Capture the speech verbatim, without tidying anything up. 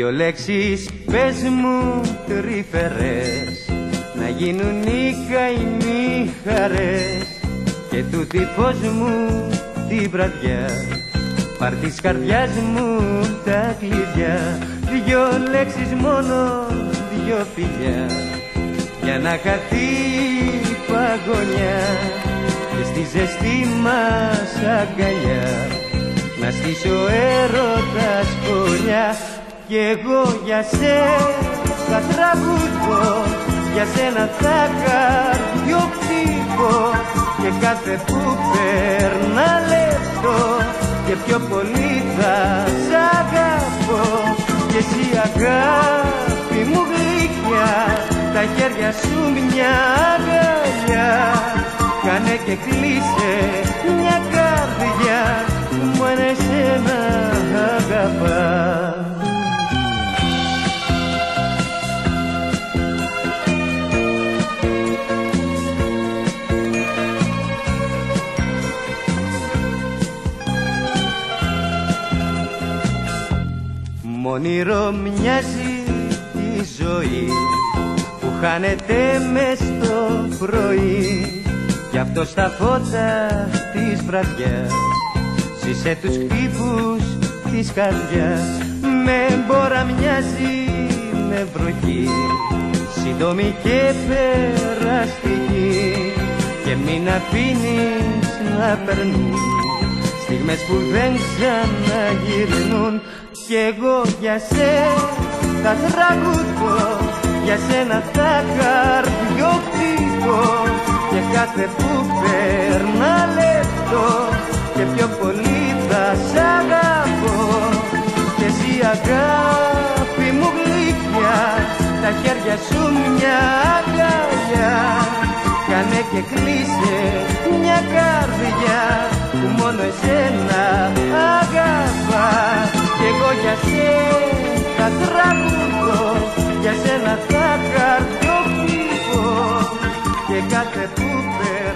δυο λέξεις πες μου τρυφερές, να γίνουν οι καημοί χαρές. Και τούτη φως μου τη βραδιά, πάρ' της καρδιάς μου τα κλειδιά. Δυο λέξεις μόνο, δυο φιλιά, για να χαθεί η παγωνιά και στη ζεστή μας αγκαλιά να στήσω έρωτα σκονιά. Κι εγώ για σένα τραγουδώ, για σένα θα καρδιοκτύπω, και κάθε που περνά λεπτό και πιο πολύ θα σ' αγαπώ. Και εσύ αγάπη μου γλυκιά, τα χέρια σου μια αγκαλιά, κάνε και κλείσε μια καρδιά που μόνο εσένα αγαπά. Μ' όνειρο μοιάζει η ζωή που χάνεται μες στο πρωί, κι αυτό στα φώτα της βραδιάς ζήσε τους χτύπους της καρδιάς. Με μπόρα μοιάζει με βροχή, σύντομη και περαστική, και μην αφήνεις να περνούν στιγμές που δεν ξαναγυρνούν. Κι εγώ για σένα θα τραγουδώ, για σένα θα καρδιοκτύπω, και κάθε που περνά λεπτό και πιο πολύ θα σ' αγαπώ. Και εσύ αγάπη μου γλυκιά, τα χέρια σου μια αγκαλιά, κάνε και κλείσε μια καρδιά που μόνο εσένα αγαπά. Κι εγώ για σένα τραγουδώ, για σένα θα καρδιοκτύπω, και κάθε που περνά